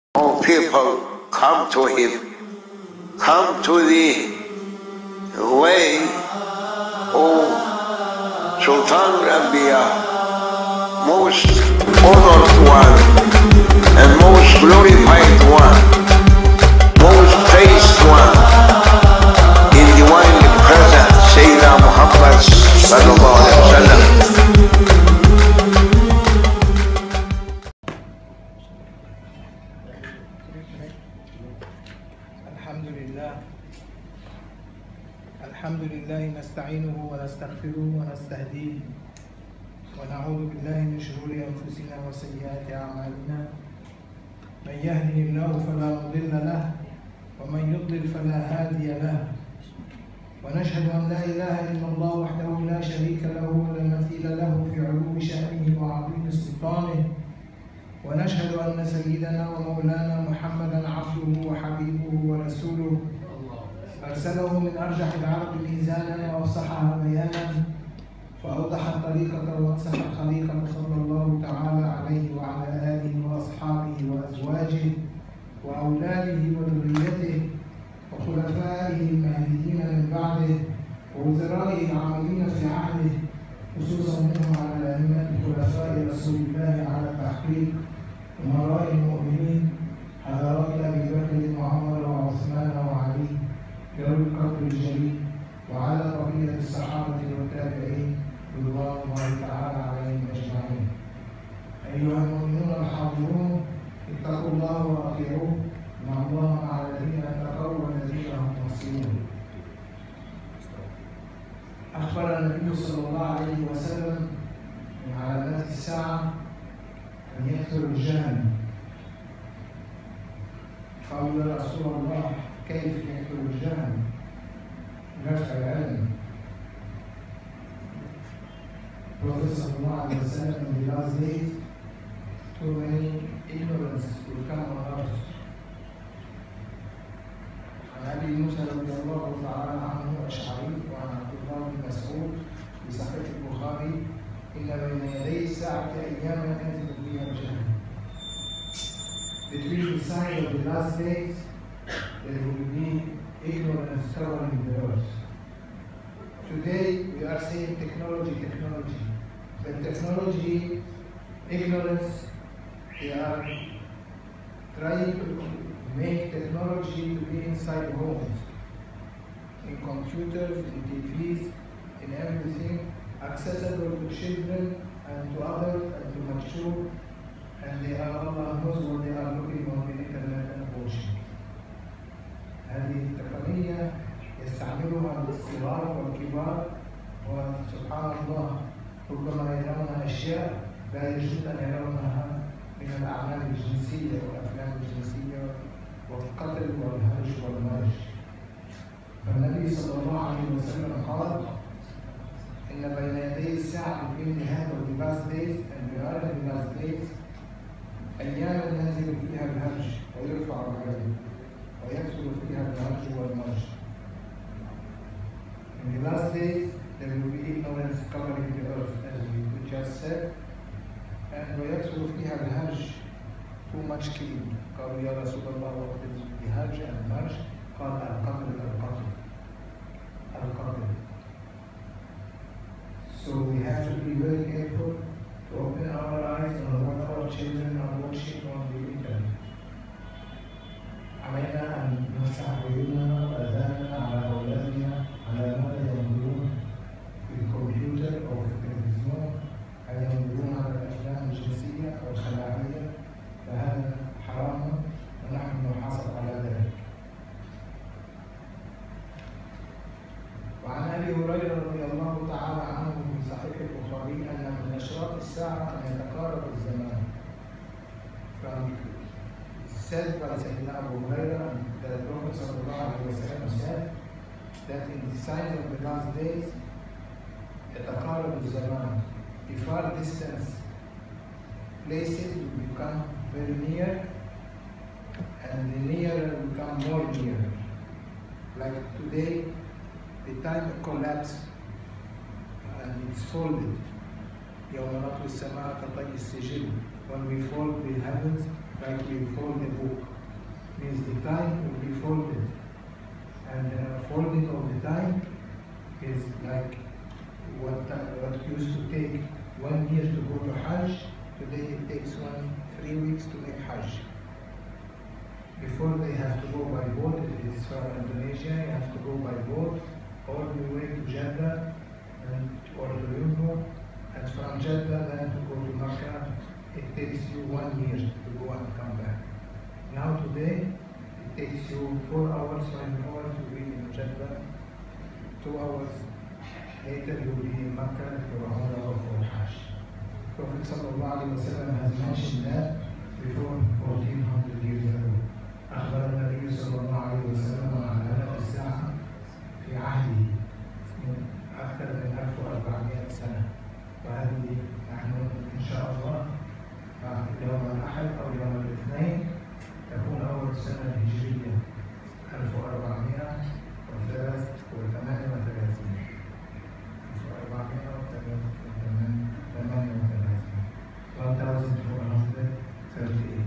All people come to him, come to the way of Sultan al-Anbiya, most honored one and most glorified one, most praised one in divine presence, Sayyidina Muhammad sallallahu alaihi wasallam. الحمد لله نستعينه ونستغفره ونستهديه ونعوذ بالله من شرور أنفسنا وسيئات أعمالنا. من يهده الله فلا مضل له ومن يضلل فلا هادي له، ونشهد أن لا إله إلا الله وحده لا شريك له ولا مثيل له في علو شأنه وعظيم سلطانه، ونشهد أن سيدنا ومولانا محمدا عبده وحبيبه ورسوله، أرسله من أرجح العرب ميزانا وأفصحها بيانا، فأوضح الطريقة وأنصح الخليقة صلى الله تعالى عليه وعلى آله وأصحابه وأزواجه وأولاده وذريته وخلفائه المهديين من بعده ووزرائه العاملين في عهده، خصوصا منهم على أئمة خلفاء رسول الله على التحقيق، أمراء المؤمنين حضرات أبي بكر وعمر وعثمان وعلي ذوي القدر الجليل، وعلى بقية الصحابة والتابعين رضوان الله تعالى عليهم أجمعين. أيها المؤمنون الحاضرون، اتقوا الله وأطيعوه، إن الله مع الذين اتقوا والذين هم محسنون. أخبر النبي صلى الله عليه وسلم من علامات الساعة أن يكثر الجهل. قالوا يا رسول الله كيف يكثر الجهل؟ نفع العلم. Prophet sallallahu alaihi wasallam in the last days, too many ignorance will come on earth. عن أبي موسى رضي الله تعالى عنه الأشعري وعن عبد الله بن مسعود في صحيح البخاري: إن بين يدي الساعة أياما ينزل فيها الجهل. Between the signs of the last days, there will be ignorance covering the earth. Today we are saying technology. But technology, ignorance, they are trying to make technology to be inside homes, in computers, in TVs, in everything, accessible to children and to others and to mature, and Allah knows what they are looking on the internet and watching. هذه التقنية يستعملها الصغار والكبار، وسبحان الله ربما يرون أشياء لا يجوز أن يرونها من الأعمال الجنسية والأفلام الجنسية والقتل والهرج والمرج. فالنبي صلى الله عليه وسلم قال: إن بين يدي الساعة between the hand of the last days and the other of the last days أياما ينزل فيها الهرج ويرفع العلم ويكثر فيها الهرج والمرج. In the last days, there will be ignorance covering the earth, as we just said, and ويكثر فيها الهرج, too much killing. قالوا يا رسول الله what is the هرج and مرج؟ قال القتل. So we have to be very careful to open our eyes on what our children are watching on the internet. علينا أن نفتح عيوننا وأذاننا على أولادنا على ماذا ينظرون في الكمبيوتر أو في التلفزيون، هل ينظرون على الأفلام الجنسية أو الخلاعية، فهذا حرام ونحن نحاسب على ذلك. وعن أبي هريرة رضي الله تعالى عنه في صحيح البخاري أن من أشراط الساعة أن يتقارب الزمان. Said by Sayyidina Abu Hurairah that the Prophet sallallahu alaihi wasallam said that in the signs of the last days, يتقارب الزمان, the far distance places will become very near, and the nearer will become more near. Like today, the time collapsed and it's folded. يوم نطوي السماء كطي السجل. When we fold the heavens, like we fold the book. 3 weeks to make Hajj. Before they have to go by boat, if it is from Indonesia, you have to go by boat all the way to Jeddah or to Yumbu, and from Jeddah then to go to Makkah. It takes you 1 year to go and come back. Now today, it takes you 4 hours, 5 hours to be in Jeddah, 2 hours later you'll be in Makkah for Umrah or for Hajj. Prophet ﷺ has mentioned that before 1400 years ago. أخبر النبي صلى الله عليه وسلم عن علامة الساعة في عهده من أكثر من 1400 سنة، وهذه نحن إن شاء الله يوم الأحد أو يوم الاثنين تكون أول سنة هجرية 1438.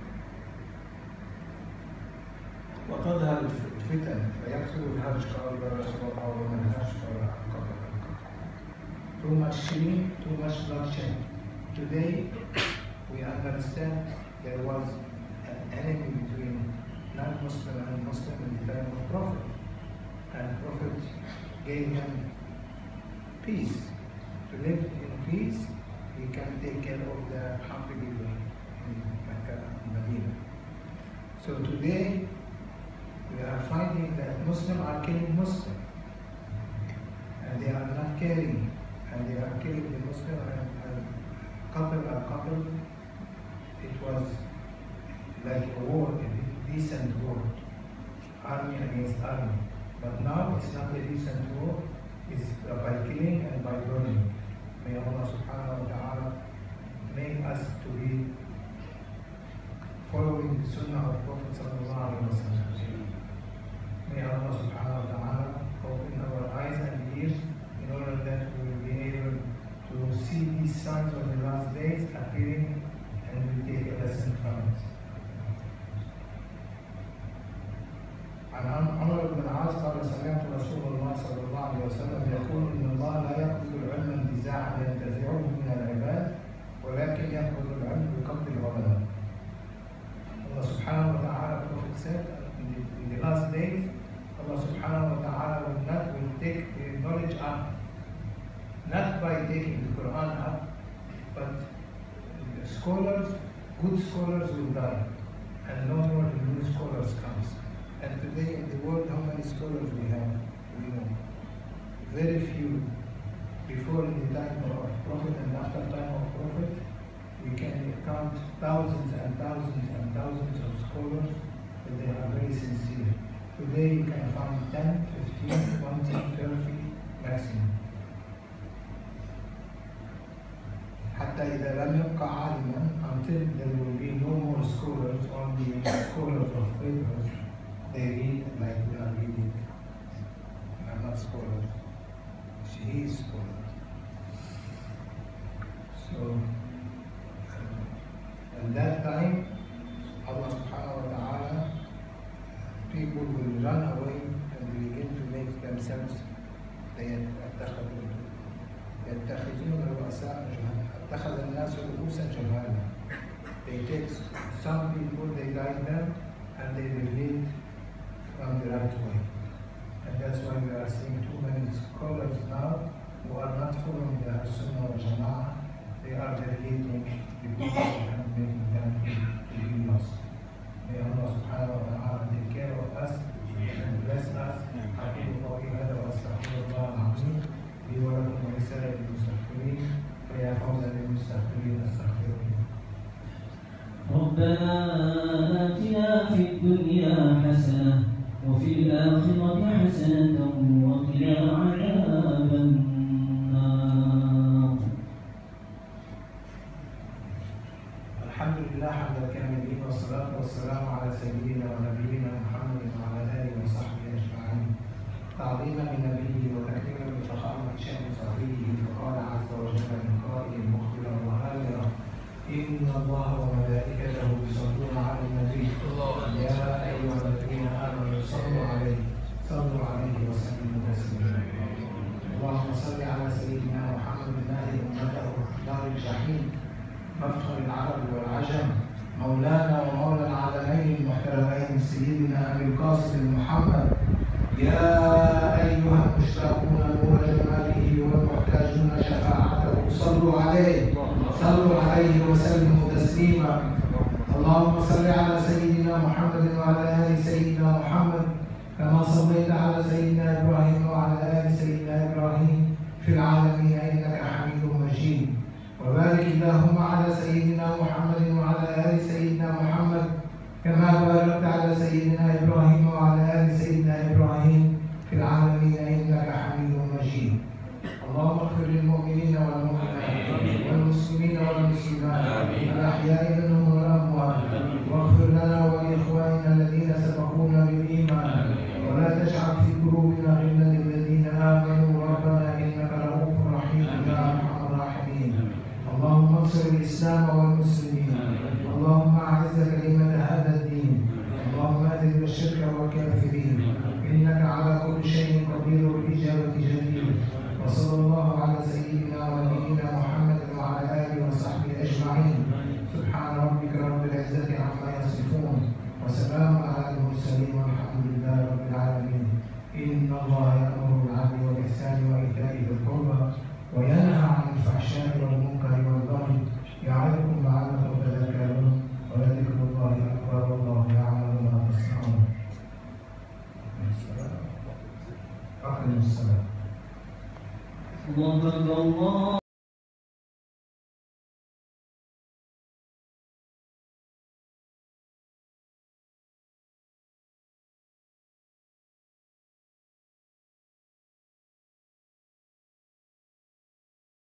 وتظهر الفتن فيكثر الهرج قال رسول الله ومن الهرج قال قبل. Too much killing, too much bloodshed. Today we understand there was an enemy between non-Muslim and Muslim in the time of Prophet, and Prophet gave him peace. To live in peace, he can take care of the happy people in Mecca and Medina. So today we are finding that Muslims are killing Muslims, and they are not caring, and they are killing the Muslim and couple. It was like a war, a decent war, army against army. But now it's not a decent war, it's by killing and by burning. May Allah subhanahu wa ta'ala make us to be following the sunnah of Prophet sallallahu alaihi wasallam. May Allah subhanahu wa ta'ala open our eyes and ears in order that we will be able to see these signs of the last days appearing and we take a lesson from it. عن عمر بن العاص قال سمعت رسول الله صلى الله عليه وسلم يقول ان الله لا يقبض العلم انتزاعا ينتزعه من العباد ولكن يقبض العلم بقبض العلماء. Allah subhanahu wa ta'ala, Prophet said, in the last days, Allah subhanahu wa ta'ala will take the knowledge up, not by taking the Quran up, but scholars, good scholars will die, and no more new scholars comes. And today in the world, how many scholars we have? We know. Very few. Before in the time of Prophet and after time of Prophet, we can count thousands and thousands and thousands of scholars, but they are very sincere. Today you can find 10, 15, 20, 30 maximum. حتى إذا لم يبقى عالما, until there will be no more scholars, only scholars of papers. They read like we are reading. We are not scholars. She is scholar. So, at that time, Allah subhanahu wa ta'ala, people will run away and begin to make themselves, يتخذون رؤساء جهنم. اتخذ الناس رؤوسا جهالا. They take some people, they guide them, and they will lead from the right way. And that's why we are seeing too many scholars now who are not following the Sunnah or Jama'ah. They are delegating the people and making them to be lost. May Allah subhanahu wa ta'ala take care of us and bless us. أقول قولي هذا وأستغفر الله العظيم لي ولكم ولسائر المستغفرين فيا فوز للمستغفرين استغفروه. ربنا آتنا في الدنيا حسنة وفي الآخرة حسنة وقنا عذاب النار. الحمد لله حمد الكاملين والصلاة والسلام على سيدنا ونبينا محمد وعلى آله وصحبه أجمعين. تعظيما لنبيه وتكريما لفخامة شأن صفيه فقال عز وجل من قائل مخبرا وآمرا إن الله وملائكته يصلون على النبي يا أيها الذين آمنوا صلوا عليه وسلموا تسليما. اللهم صل على سيدنا محمد ناهي أمته دار الجحيم مفخر العرب والعجم مولانا ومولى العالمين المحترمين سيدنا أبي القاسم محمد. يا أيها المشتاقون نور جماله والمحتاجون شفاعته صلوا عليه وسلموا تسليما. اللهم صل على سيدنا محمد وعلى آل سيدنا محمد كما صليت على سيدنا إبراهيم وعلى آل سيدنا إبراهيم في العالمين إنك حميد مجيد. وبارك اللهم على سيدنا محمد وعلى آل سيدنا محمد كما باركت على سيدنا إبراهيم وعلى آل سيدنا إبراهيم في العالمين إنك حميد مجيد. اللهم اغفر للمؤمنين والمؤمنات والمسلمين والمسلمات الأحياء منهم والأموات، واغفر لنا ولإخواننا الذين سبقونا بالإيمان، ولا تجعل في قلوبنا غلا للذين آمنوا ربنا إنك رؤوف رحيم يا أرحم الراحمين. اللهم انصر الإسلام والمسلمين، اللهم أعز كلمة هذا الدين، اللهم أذل الشرك والكافرين، إنك على كل شيء قدير والإجابة جدير. وصلى الله على سيدنا ونبينا محمد وعلى آله وصحبه أجمعين. سبحان ربك رب العزة عما يصفون وسلام على المرسلين والحمد لله رب العالمين. إن الله يأمر بالعدل والإحسان وإيتاء ذي القربى وينهى عن الفحشاء والمنكر والبغي يعظكم لعلكم تذكرون ولذكر الله أكبر والله يعلم ما تصنعون. أقم الصلاة. الله أكبر الله.